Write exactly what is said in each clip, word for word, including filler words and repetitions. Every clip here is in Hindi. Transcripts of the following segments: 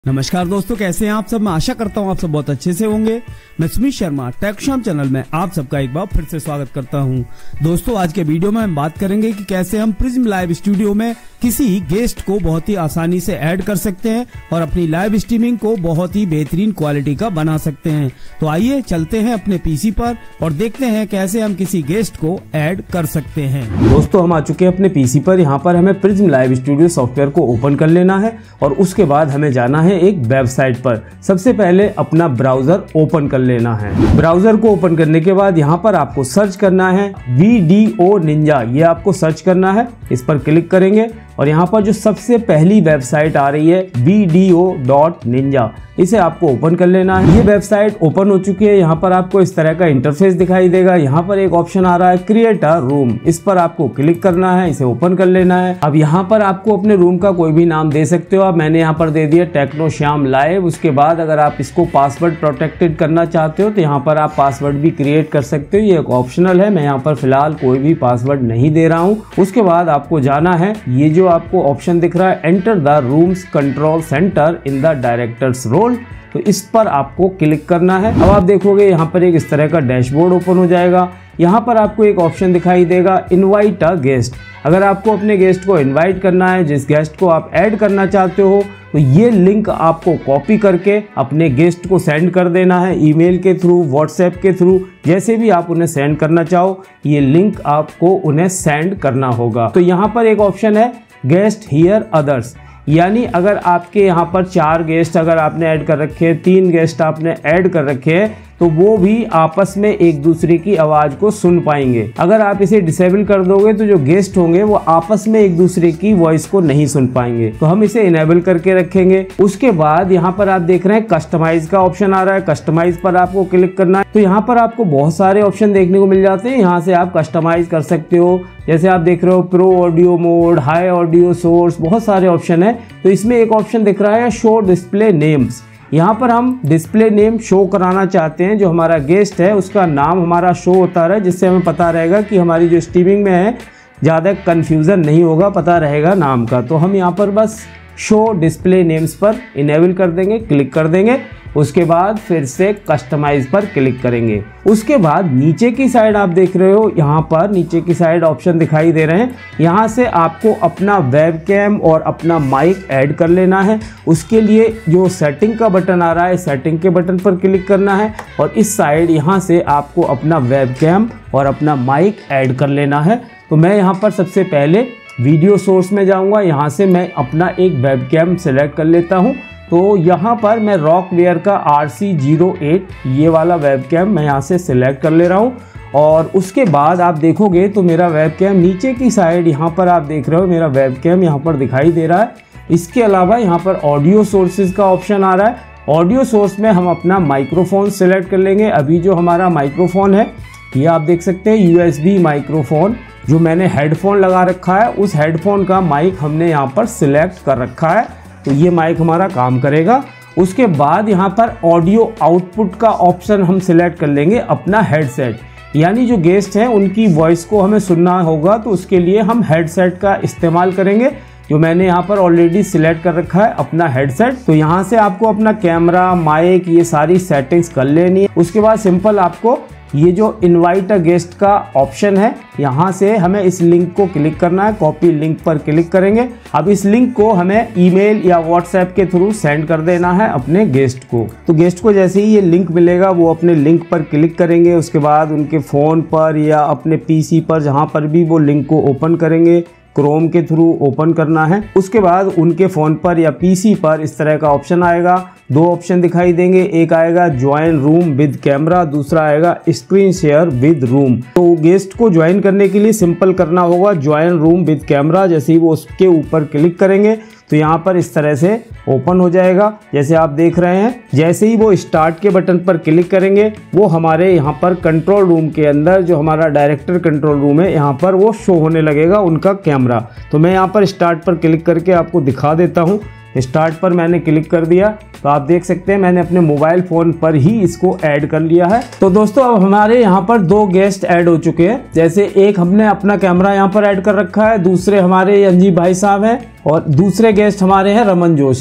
नमस्कार दोस्तों, कैसे हैं आप सब। मैं आशा करता हूं आप सब बहुत अच्छे से होंगे। मैं सुमित शर्मा टेकशाम चैनल में आप सबका एक बार फिर से स्वागत करता हूं। दोस्तों, आज के वीडियो में हम बात करेंगे कि कैसे हम प्रिज्म लाइव स्टूडियो में किसी गेस्ट को बहुत ही आसानी से ऐड कर सकते हैं और अपनी लाइव स्ट्रीमिंग को बहुत ही बेहतरीन क्वालिटी का बना सकते हैं। तो आइए चलते हैं अपने पीसी पर और देखते हैं कैसे हम किसी गेस्ट को ऐड कर सकते हैं। दोस्तों, हम आ चुके हैं अपने पीसी पर। यहाँ पर हमें प्रिज्म लाइव स्टूडियो सॉफ्टवेयर को ओपन कर लेना है और उसके बाद हमें जाना है एक वेबसाइट पर। सबसे पहले अपना ब्राउजर ओपन कर लेना है। ब्राउजर को ओपन करने के बाद यहाँ पर आपको सर्च करना है वीडियो निंजा। ये आपको सर्च करना है, इस पर क्लिक करेंगे और यहाँ पर जो सबसे पहली वेबसाइट आ रही है वीडियो डॉट निंजा, इसे आपको ओपन कर लेना है। ये वेबसाइट ओपन हो चुकी है। यहाँ पर आपको इस तरह का इंटरफेस दिखाई देगा। यहाँ पर एक ऑप्शन आ रहा है क्रिएट अ रूम, इस पर आपको क्लिक करना है, इसे ओपन कर लेना है। अब यहाँ पर आपको अपने रूम का कोई भी नाम दे सकते हो। अब मैंने यहाँ पर दे दिया टेक्नो श्याम लाइव। उसके बाद अगर आप इसको पासवर्ड प्रोटेक्टेड करना चाहते हो तो यहाँ पर आप पासवर्ड भी क्रिएट कर सकते हो, ये एक ऑप्शनल है। मैं यहाँ पर फिलहाल कोई भी पासवर्ड नहीं दे रहा हूँ। उसके बाद आपको जाना है, ये जो आपको ऑप्शन दिख रहा है enter the rooms control centre in the directors role, तो इस पर आपको क्लिक करना है। अब आप देखोगे यहाँ पर एक इस तरह का डैशबोर्ड ओपन हो जाएगा। यहाँ पर आपको एक ऑप्शन दिखाई देगा इनवाइट अ गेस्ट। अगर आपको अपने गेस्ट को इनवाइट करना है, जिस गेस्ट को आप ऐड करना चाहते हो, तो ये लिंक आपको कॉपी करके अपने गेस्ट को सेंड कर देना है। ईमेल के थ्रू, व्हाट्सएप के थ्रू, जैसे भी आप उन्हें सेंड करना चाहो, ये लिंक आपको उन्हें सेंड करना होगा। तो यहाँ पर एक ऑप्शन है गेस्ट हियर अदर्स, यानी अगर आपके यहाँ पर चार गेस्ट अगर आपने ऐड कर रखे हैं, तीन गेस्ट आपने ऐड कर रखे हैं, तो वो भी आपस में एक दूसरे की आवाज को सुन पाएंगे। अगर आप इसे डिसेबल कर दोगे तो जो गेस्ट होंगे वो आपस में एक दूसरे की वॉइस को नहीं सुन पाएंगे। तो हम इसे इनेबल करके रखेंगे। उसके बाद यहाँ पर आप देख रहे हैं कस्टमाइज का ऑप्शन आ रहा है, कस्टमाइज पर आपको क्लिक करना है। तो यहाँ पर आपको बहुत सारे ऑप्शन देखने को मिल जाते हैं। यहाँ से आप कस्टमाइज कर सकते हो, जैसे आप देख रहे हो pro audio mode, high audio source, बहुत सारे ऑप्शन है। तो इसमें एक ऑप्शन दिख रहा है शो डिस्प्ले नेम्स। यहाँ पर हम डिस्प्ले नेम शो कराना चाहते हैं। जो हमारा गेस्ट है उसका नाम हमारा शो होता रहे, जिससे हमें पता रहेगा कि हमारी जो स्ट्रीमिंग में है ज़्यादा कन्फ्यूज़न नहीं होगा, पता रहेगा नाम का। तो हम यहाँ पर बस शो डिस्प्ले नेम्स पर इनेबल कर देंगे, क्लिक कर देंगे। उसके बाद फिर से कस्टमाइज पर क्लिक करेंगे। उसके बाद नीचे की साइड आप देख रहे हो, यहाँ पर नीचे की साइड ऑप्शन दिखाई दे रहे हैं। यहाँ से आपको अपना वेबकैम और अपना माइक ऐड कर लेना है। उसके लिए जो सेटिंग का बटन आ रहा है, सेटिंग के बटन पर क्लिक करना है और इस साइड यहाँ से आपको अपना वेबकैम और अपना माइक ऐड कर लेना है। तो मैं यहाँ पर सबसे पहले वीडियो सोर्स में जाऊँगा। यहाँ से मैं अपना एक वेबकैम सेलेक्ट कर लेता हूँ। तो यहाँ पर मैं रॉकवेयर का आर सी ज़ीरो एट ये वाला वेबकैम मैं यहाँ से सिलेक्ट कर ले रहा हूँ। और उसके बाद आप देखोगे तो मेरा वेबकैम नीचे की साइड यहाँ पर आप देख रहे हो, मेरा वेबकैम यहाँ पर दिखाई दे रहा है। इसके अलावा यहाँ पर ऑडियो सोर्सेज का ऑप्शन आ रहा है। ऑडियो सोर्स में हम अपना माइक्रोफोन सेलेक्ट कर लेंगे। अभी जो हमारा माइक्रोफोन है ये आप देख सकते हैं यू एस बी माइक्रोफोन, जो मैंने हेडफोन लगा रखा है उस हेडफोन का माइक हमने यहाँ पर सिलेक्ट कर रखा है। तो ये माइक हमारा काम करेगा। उसके बाद यहाँ पर ऑडियो आउटपुट का ऑप्शन हम सिलेक्ट कर लेंगे अपना हेडसेट, यानी जो गेस्ट हैं उनकी वॉइस को हमें सुनना होगा, तो उसके लिए हम हेडसेट का इस्तेमाल करेंगे, जो मैंने यहाँ पर ऑलरेडी सिलेक्ट कर रखा है अपना हेडसेट। तो यहाँ से आपको अपना कैमरा, माइक, ये सारी सेटिंग्स कर लेनी है। उसके बाद सिंपल आपको ये जो इनवाइट अ गेस्ट का ऑप्शन है, यहाँ से हमें इस लिंक को क्लिक करना है। कॉपी लिंक पर क्लिक करेंगे। अब इस लिंक को हमें ईमेल या व्हाट्सएप के थ्रू सेंड कर देना है अपने गेस्ट को। तो गेस्ट को जैसे ही ये लिंक मिलेगा वो अपने लिंक पर क्लिक करेंगे। उसके बाद उनके फ़ोन पर या अपने पीसी पर, जहाँ पर भी वो लिंक को ओपन करेंगे, क्रोम के थ्रू ओपन करना है। उसके बाद उनके फ़ोन पर या पीसी पर इस तरह का ऑप्शन आएगा। दो ऑप्शन दिखाई देंगे, एक आएगा ज्वाइन रूम विद कैमरा, दूसरा आएगा स्क्रीन शेयर विद रूम। तो गेस्ट को ज्वाइन करने के लिए सिंपल करना होगा ज्वाइन रूम विद कैमरा। जैसे ही वो उसके ऊपर क्लिक करेंगे तो यहाँ पर इस तरह से ओपन हो जाएगा, जैसे आप देख रहे हैं। जैसे ही वो स्टार्ट के बटन पर क्लिक करेंगे वो हमारे यहाँ पर कंट्रोल रूम के अंदर, जो हमारा डायरेक्टर कंट्रोल रूम है, यहाँ पर वो शो होने लगेगा उनका कैमरा। तो मैं यहाँ पर स्टार्ट पर क्लिक करके आपको दिखा देता हूँ। स्टार्ट पर मैंने क्लिक कर दिया तो आप देख सकते हैं मैंने अपने मोबाइल फ़ोन पर ही इसको ऐड कर लिया है। तो दोस्तों अब हमारे यहाँ पर दो गेस्ट ऐड हो चुके हैं। जैसे एक हमने अपना कैमरा यहाँ पर ऐड कर रखा है, दूसरे हमारे अंजी भाई साहब हैं और दूसरे गेस्ट हमारे हैं रमन जोशी।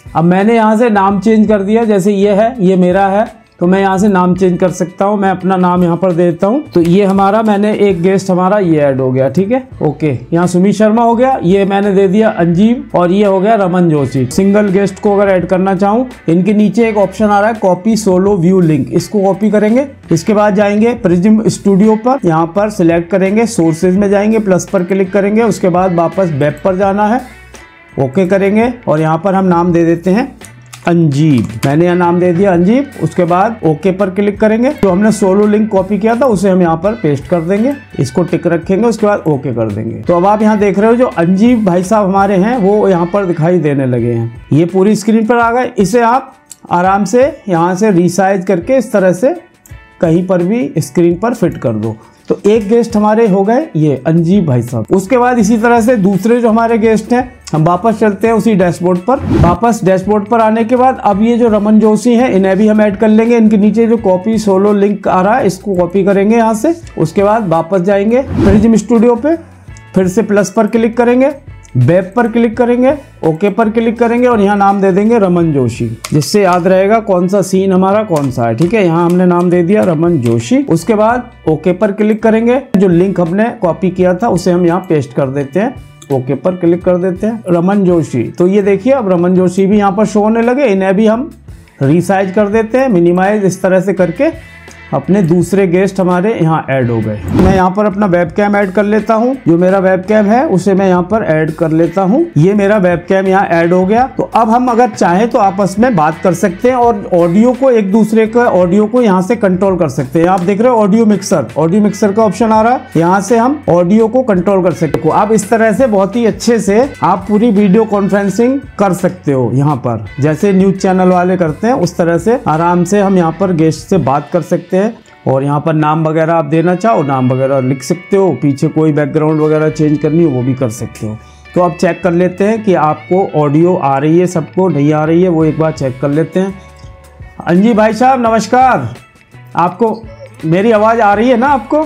अब मैंने यहाँ से नाम चेंज कर दिया, जैसे ये है, ये मेरा है, तो मैं यहाँ से नाम चेंज कर सकता हूँ। मैं अपना नाम यहाँ पर देता हूँ, तो ये हमारा, मैंने एक गेस्ट हमारा ये ऐड हो गया, ठीक है, ओके। यहाँ सुमित शर्मा हो गया, ये मैंने दे दिया अंजीब, और ये हो गया रमन जोशी। सिंगल गेस्ट को अगर ऐड करना चाहूँ, इनके नीचे एक ऑप्शन आ रहा है कॉपी सोलो व्यू लिंक, इसको कॉपी करेंगे। इसके बाद जाएंगे प्रिज्म स्टूडियो पर, यहाँ पर सिलेक्ट करेंगे, सोर्सेज में जाएंगे, प्लस पर क्लिक करेंगे, उसके बाद वापस वेब पर जाना है, ओके करेंगे, और यहाँ पर हम नाम दे देते हैं अंजीब। मैंने यहाँ नाम दे दिया अंजीब। उसके बाद ओके पर क्लिक करेंगे, जो हमने सोलो लिंक कॉपी किया था उसे हम यहाँ पर पेस्ट कर देंगे, इसको टिक रखेंगे, उसके बाद ओके कर देंगे। तो अब आप यहाँ देख रहे हो जो अंजीब भाई साहब हमारे हैं वो यहाँ पर दिखाई देने लगे हैं, ये पूरी स्क्रीन पर आ गए। इसे आप आराम से यहाँ से रिसाइज करके इस तरह से कहीं पर भी स्क्रीन पर फिट कर दो। तो एक गेस्ट हमारे हो गए ये अंजीब भाई साहब। उसके बाद इसी तरह से दूसरे जो हमारे गेस्ट हैं, हम वापस चलते हैं उसी डैशबोर्ड पर। वापस डैशबोर्ड पर आने के बाद अब ये जो रमन जोशी हैं इन्हें भी हम ऐड कर लेंगे। इनके नीचे जो कॉपी सोलो लिंक आ रहा है इसको कॉपी करेंगे यहाँ से। उसके बाद वापस जाएंगे प्रिज्म स्टूडियो पे, फिर से प्लस पर क्लिक करेंगे, वेब पर क्लिक करेंगे, ओके पर क्लिक करेंगे, और यहाँ नाम दे देंगे रमन जोशी, जिससे याद रहेगा कौन सा सीन हमारा कौन सा है, ठीक है। यहाँ हमने नाम दे दिया रमन जोशी। उसके बाद ओके पर क्लिक करेंगे, जो लिंक हमने कॉपी किया था उसे हम यहाँ पेस्ट कर देते हैं, ओके पर क्लिक कर देते हैं, रमन जोशी। तो ये देखिए अब रमन जोशी भी यहाँ पर शो होने लगे। इन्हें भी हम रिसाइज कर देते हैं, मिनिमाइज, इस तरह से करके अपने दूसरे गेस्ट हमारे यहाँ ऐड हो गए। मैं यहाँ पर अपना वेबकैम ऐड कर लेता हूँ, जो मेरा वेबकैम है उसे मैं यहाँ पर ऐड कर लेता हूँ। ये मेरा वेबकैम यहाँ ऐड हो गया। तो अब हम अगर चाहें तो आपस में बात कर सकते हैं और ऑडियो को एक दूसरे का ऑडियो को यहाँ से कंट्रोल कर सकते हैं। आप देख रहे हो ऑडियो मिक्सर, ऑडियो मिक्सर का ऑप्शन आ रहा है, यहाँ से हम ऑडियो को कंट्रोल कर सकते हो। आप इस तरह से बहुत ही अच्छे से आप पूरी वीडियो कॉन्फ्रेंसिंग कर सकते हो। यहाँ पर जैसे न्यूज चैनल वाले करते हैं उस तरह से आराम से हम यहाँ पर गेस्ट से बात कर सकते हैं। और यहाँ पर नाम वगैरह आप देना चाहो, नाम वगैरह लिख सकते हो, पीछे कोई बैकग्राउंड वगैरह चेंज करनी हो वो भी कर सकते हो। तो अब चेक कर लेते हैं कि आपको ऑडियो आ रही है, सबको नहीं आ रही है, वो एक बार चेक कर लेते हैं। अंजी भाई साहब नमस्कार, आपको मेरी आवाज़ आ रही है ना? आपको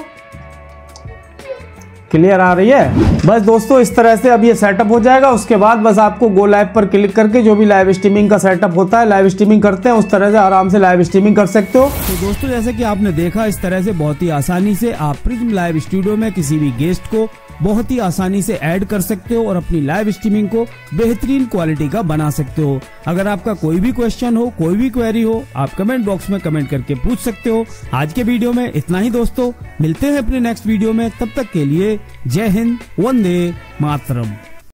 क्लियर आ रही है? बस दोस्तों इस तरह से अब ये सेटअप हो जाएगा। उसके बाद बस आपको गो लाइव पर क्लिक करके जो भी लाइव स्ट्रीमिंग का सेटअप होता है, लाइव स्ट्रीमिंग करते हैं उस तरह से आराम से लाइव स्ट्रीमिंग कर सकते हो। तो दोस्तों जैसे कि आपने देखा, इस तरह से बहुत ही आसानी से आप प्रिज्म लाइव स्टूडियो में किसी भी गेस्ट को बहुत ही आसानी से ऐड कर सकते हो और अपनी लाइव स्ट्रीमिंग को बेहतरीन क्वालिटी का बना सकते हो। अगर आपका कोई भी क्वेश्चन हो, कोई भी क्वेरी हो, आप कमेंट बॉक्स में कमेंट करके पूछ सकते हो। आज के वीडियो में इतना ही दोस्तों, मिलते हैं अपने नेक्स्ट वीडियो में, तब तक के लिए जय हिंद, वंदे मातरम।